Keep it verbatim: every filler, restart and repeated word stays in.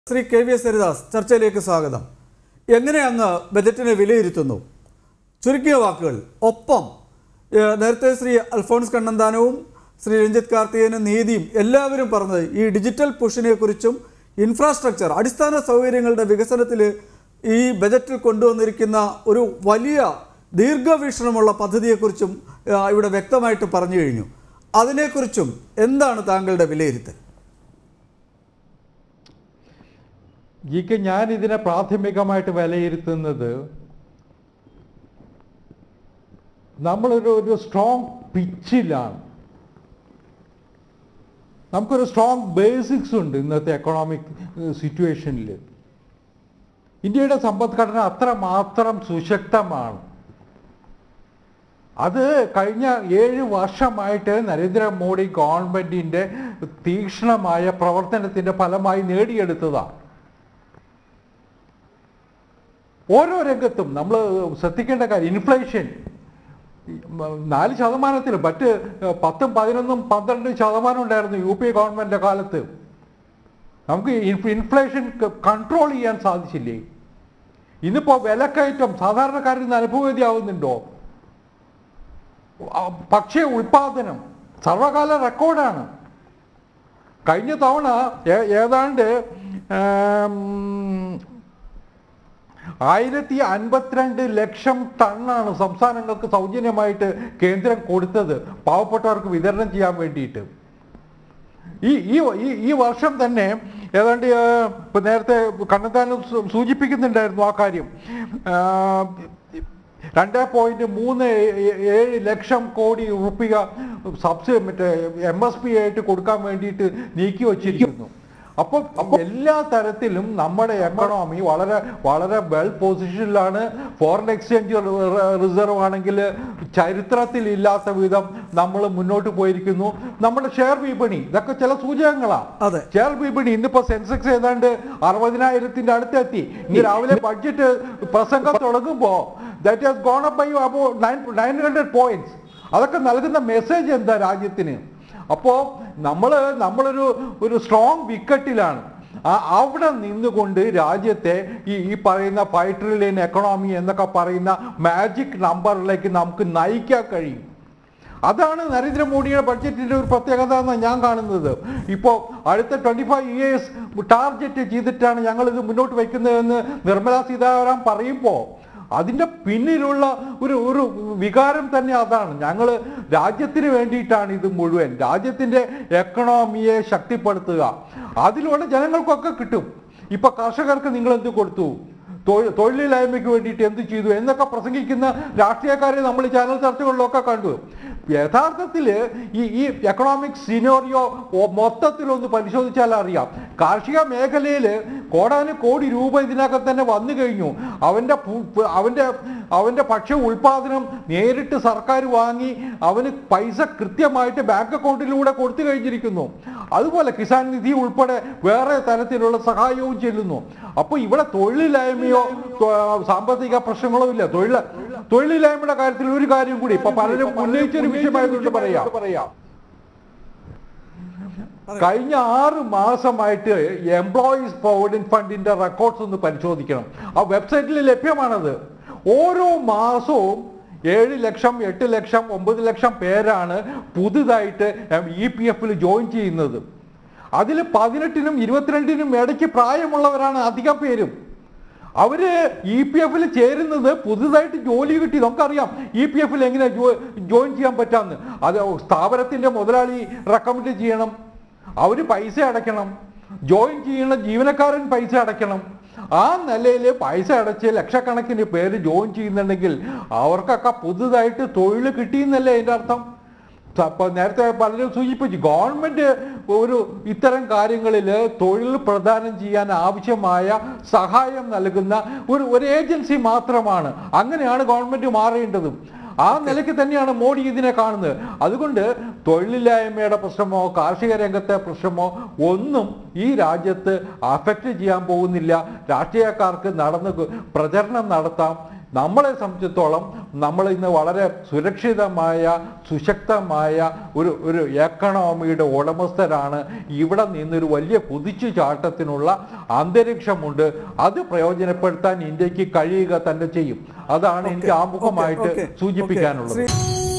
Sri K V S Haridas, ചർച്ചയിലേക്ക് സ്വാഗതം. എങ്ങനെ അങ്ങ് ബജറ്റിനെ വിലയിരുത്തുന്നു? ചുരുക്കിയ വാക്കുകൾ. ഒപ്പം നേരത്തെ ശ്രീ അൽഫോൺസ് കണ്ണന്താനവും ശ്രീ രഞ്ജിത്ത് കാർത്തികേയനും നീതിയും എല്ലാവരും പറഞ്ഞത് ഈ ഡിജിറ്റൽ പുഷിനെ കുറിച്ചും ഇൻഫ്രാസ്ട്രക്ചർ അടിസ്ഥാന സൗകര്യങ്ങളുടെ വികസനത്തിൽ ഈ ബജറ്റിൽ കൊണ്ടുവന്നിരിക്കുന്ന ഒരു വലിയ ദീർഘവീക്ഷണമുള്ള പദ്ധതിയെക്കുറിച്ചും ഇവിടെ വ്യക്തമായിട്ട് പറഞ്ഞു കഴിഞ്ഞു. അതിനെക്കുറിച്ചും എന്താണ് താങ്കളുടെ വിലയിരുത്തൽ? ജിക്ക് ഞാൻ ഇതിനെ പ്രാഥമികമായിട്ട് വിലയിരുത്തുന്നത് നമ്മളൊരു ഒരു സ്ട്രോങ് പിച്ചിലാണ്. നമുക്കൊരു സ്ട്രോങ് ബേസിക്സ് ഉണ്ട് ഇന്നത്തെ എക്കണോമിക് സിറ്റുവേഷനിൽ. ഇന്ത്യയുടെ സമ്പദ്ഘടന അത്രമാത്രം സുശക്തമാണ്. അത് കഴിഞ്ഞ ഏഴ് വർഷമായിട്ട് നരേന്ദ്രമോദി ഗവൺമെൻറ്റിൻ്റെ തീക്ഷ്ണമായ പ്രവർത്തനത്തിൻ്റെ ഫലമായി നേടിയെടുത്തതാണ്. ഓരോ രംഗത്തും നമ്മൾ ശ്രദ്ധിക്കേണ്ട കാര്യം, ഇൻഫ്ലേഷൻ നാല് ശതമാനത്തിൽ മറ്റ് പത്തും പതിനൊന്നും പന്ത്രണ്ടും ശതമാനം ഉണ്ടായിരുന്നു യു പി ഗവൺമെൻറ്റിൻ്റെ കാലത്ത്. നമുക്ക് ഇൻഫ്ലേഷൻ കൺട്രോൾ ചെയ്യാൻ സാധിച്ചില്ലേ? ഇന്നിപ്പോൾ വിലക്കയറ്റം സാധാരണക്കാരിൽ നിന്ന് അനുഭവവേദിയാവുന്നുണ്ടോ? ഭക്ഷ്യ ഉൽപാദനം സർവകാല റെക്കോർഡാണ്. കഴിഞ്ഞ തവണ ഏതാണ്ട് ആയിരത്തി അൻപത്തിരണ്ട് ലക്ഷം ടണ്ണാണ് സംസ്ഥാനങ്ങൾക്ക് സൗജന്യമായിട്ട് കേന്ദ്രം കൊടുത്തത് പാവപ്പെട്ടവർക്ക് വിതരണം ചെയ്യാൻ വേണ്ടിയിട്ട്. ഈ ഈ ഈ വർഷം തന്നെ ഏതാണ്ട് ഇപ്പം നേരത്തെ കണ്ണന്താനം സൂചിപ്പിക്കുന്നുണ്ടായിരുന്നു ആ കാര്യം. രണ്ട് പോയിന്റ് മൂന്ന് ഏഴ് ലക്ഷം കോടി റുപ്യ സബ്സിഡി മറ്റേ എം എസ് പി ആയിട്ട് കൊടുക്കാൻ വേണ്ടിയിട്ട് നീക്കി വച്ചിരിക്കുന്നു. അപ്പോൾ എല്ലാ തരത്തിലും നമ്മുടെ എക്കണോമി വളരെ വളരെ വെൽ പൊസിഷനിലാണ്. ഫോറിൻ എക്സ്ചേഞ്ച് റിസർവ് ആണെങ്കിൽ ചരിത്രത്തിൽ ഇല്ലാത്ത വിധം നമ്മൾ മുന്നോട്ട് പോയിരിക്കുന്നു. നമ്മുടെ ഷെയർ വിപണി ഇതൊക്കെ ചില സൂചകങ്ങളാണ്. ഷെയർ വിപണി ഇന്നിപ്പോ സെൻസെക്സ് ഏതാണ്ട് അറുപതിനായിരത്തിന്റെ അടുത്തെത്തി. ഇന്ന് രാവിലെ ബഡ്ജറ്റ് പ്രസംഗം തുടങ്ങുമ്പോൾ that has gone up by about nine hundred points. അതൊക്കെ നൽകുന്ന മെസ്സേജ് എന്താ രാജ്യത്തിന്? അപ്പോൾ നമ്മൾ നമ്മളൊരു ഒരു സ്ട്രോങ് വിക്കറ്റിലാണ്. അവിടെ നിന്നുകൊണ്ട് രാജ്യത്തെ ഈ ഈ പറയുന്ന ഫൈവ് ട്രില്യൺ എക്കണോമി എന്നൊക്കെ പറയുന്ന മാജിക് നമ്പറിലേക്ക് നമുക്ക് നയിക്കാൻ കഴിയും. അതാണ് നരേന്ദ്രമോദിയുടെ ബഡ്ജറ്റിൻ്റെ ഒരു പ്രത്യേകത എന്നാണ് ഞാൻ കാണുന്നത്. ഇപ്പോൾ അടുത്ത ട്വൻറ്റി ഫൈവ് ഇയേഴ്സ് ടാർഗറ്റ് ചെയ്തിട്ടാണ് ഞങ്ങളിത് മുന്നോട്ട് വയ്ക്കുന്നതെന്ന് നിർമ്മല സീതാരാമൻ പറയുമ്പോൾ അതിൻ്റെ പിന്നിലുള്ള ഒരു ഒരു വികാരം തന്നെ അതാണ്. ഞങ്ങൾ രാജ്യത്തിന് വേണ്ടിയിട്ടാണ് ഇത് മുഴുവൻ. രാജ്യത്തിൻ്റെ എക്കണോമിയെ ശക്തിപ്പെടുത്തുക, അതിലൂടെ ജനങ്ങൾക്കൊക്കെ കിട്ടും. ഇപ്പം കർഷകർക്ക് നിങ്ങൾ എന്ത് കൊടുത്തു, തൊഴിൽ തൊഴിലില്ലായ്മയ്ക്ക് വേണ്ടിയിട്ട് എന്ത് ചെയ്തു എന്നൊക്കെ പ്രസംഗിക്കുന്ന രാഷ്ട്രീയക്കാരെ നമ്മൾ ചാനൽ ചർച്ചകളിലൊക്കെ കണ്ടു. യഥാർത്ഥത്തിൽ ഈ ഈ എക്കണോമിക് സിനോറിയോ മൊത്തത്തിലൊന്ന് പരിശോധിച്ചാൽ അറിയാം. കാർഷിക മേഖലയിൽ കോടാനു കോടി രൂപ ഇതിനകത്ത് തന്നെ വന്നു കഴിഞ്ഞു. അവൻ്റെ അവൻ്റെ അവൻ്റെ ഭക്ഷ്യ ഉൽപാദനം നേരിട്ട് സർക്കാർ വാങ്ങി അവന് പൈസ കൃത്യമായിട്ട് ബാങ്ക് അക്കൗണ്ടിലൂടെ കൊടുത്തു കഴിഞ്ഞിരിക്കുന്നു. അതുപോലെ കിസാൻ നിധി ഉൾപ്പെടെ വേറെ തരത്തിലുള്ള സഹായവും ചെല്ലുന്നു. അപ്പോൾ ഇവിടെ തൊഴിലില്ലായ്മയോ സാമ്പത്തിക പ്രശ്നങ്ങളോ ഇല്ല. തൊഴിൽ തൊഴിലില്ലായ്മയുടെ കാര്യത്തിൽ ഒരു കാര്യം കൂടി ഇപ്പൊ പലരും ഉന്നയിച്ചൊരു വിഷയമായതുകൊണ്ട് പറയാം പറയാം കഴിഞ്ഞ ആറ് മാസമായിട്ട് എംപ്ലോയീസ് പ്രൊവിഡന്റ് ഫണ്ടിന്റെ റെക്കോർഡ്സ് ഒന്ന് പരിശോധിക്കണം. ആ വെബ്സൈറ്റിൽ ലഭ്യമാണത്. ഓരോ മാസവും ഏഴ് ലക്ഷം എട്ട് ലക്ഷം ഒമ്പത് ലക്ഷം പേരാണ് പുതുതായിട്ട് ഇ പി എഫിൽ ജോയിൻ ചെയ്യുന്നത്. അതിൽ പതിനെട്ടിനും ഇരുപത്തിരണ്ടിനും ഇടയ്ക്ക് പ്രായമുള്ളവരാണ് അധികം പേരും. അവര് ഇ പി എഫിൽ ചേരുന്നത് പുതുതായിട്ട് ജോലി കിട്ടി. നമുക്കറിയാം ഇ പി എഫിൽ എങ്ങനെ ജോയിൻ ചെയ്യാൻ പറ്റാമെന്ന്. അത് സ്ഥാപനത്തിന്റെ മുതലാളി റെക്കമെൻഡ് ചെയ്യണം, അവര് പൈസ അടയ്ക്കണം, ജോയിൻ ചെയ്യുന്ന ജീവനക്കാരൻ പൈസ അടയ്ക്കണം. ആ നിലയിൽ പൈസ അടച്ച് ലക്ഷക്കണക്കിന് പേര് ജോയിൻ ചെയ്യുന്നുണ്ടെങ്കിൽ അവർക്കൊക്കെ പുതുതായിട്ട് തൊഴിൽ കിട്ടിയെന്നല്ലേ അതിൻ്റെ അർത്ഥം. അപ്പോൾ നേരത്തെ പലരും സൂചിപ്പിച്ചു, ഗവൺമെൻറ് ഒരു ഇത്തരം കാര്യങ്ങളിൽ തൊഴിൽ പ്രദാനം ചെയ്യാൻ ആവശ്യമായ സഹായം നൽകുന്ന ഒരു ഒരു ഏജൻസി മാത്രമാണ്. അങ്ങനെയാണ് ഗവൺമെൻറ് മാറേണ്ടതും. ആ നിലയ്ക്ക് തന്നെയാണ് മോഡി ഇതിനെ കാണുന്നത്. അതുകൊണ്ട് തൊഴിലില്ലായ്മയുടെ പ്രശ്നമോ കാർഷിക രംഗത്തെ പ്രശ്നമോ ഒന്നും ഈ രാജ്യത്ത് അഫക്റ്റ് ചെയ്യാൻ പോകുന്നില്ല. രാഷ്ട്രീയക്കാർക്ക് നടന്ന് പ്രചരണം നടത്താം. നമ്മളെ സംബന്ധിച്ചിടത്തോളം നമ്മൾ ഇന്ന് വളരെ സുരക്ഷിതമായ സുശക്തമായ ഒരു ഒരു എക്കണോമിയുടെ ഉടമസ്ഥരാണ്. ഇവിടെ നിന്നൊരു വലിയ കുതിച്ചുചാട്ടത്തിനുള്ള അന്തരീക്ഷമുണ്ട്. അത് പ്രയോജനപ്പെടുത്താൻ ഇന്ത്യക്ക് കഴിയുക തന്നെ ചെയ്യും. അതാണ് എനിക്ക് ആമുഖമായിട്ട് സൂചിപ്പിക്കാനുള്ളത്.